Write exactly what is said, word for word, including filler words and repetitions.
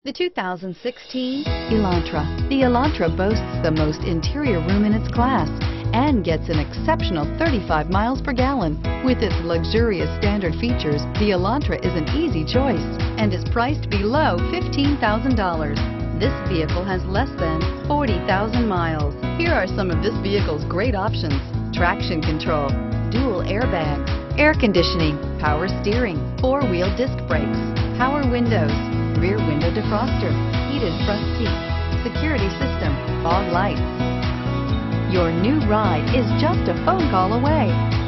The two thousand sixteen Elantra. The Elantra boasts the most interior room in its class and gets an exceptional thirty-five miles per gallon. With its luxurious standard features, the Elantra is an easy choice and is priced below fifteen thousand dollars. This vehicle has less than forty thousand miles. Here are some of this vehicle's great options: traction control, dual airbags, air conditioning, power steering, four-wheel disc brakes, power windows, rear window defroster, heated front seats, security system, fog lights. Your new ride is just a phone call away.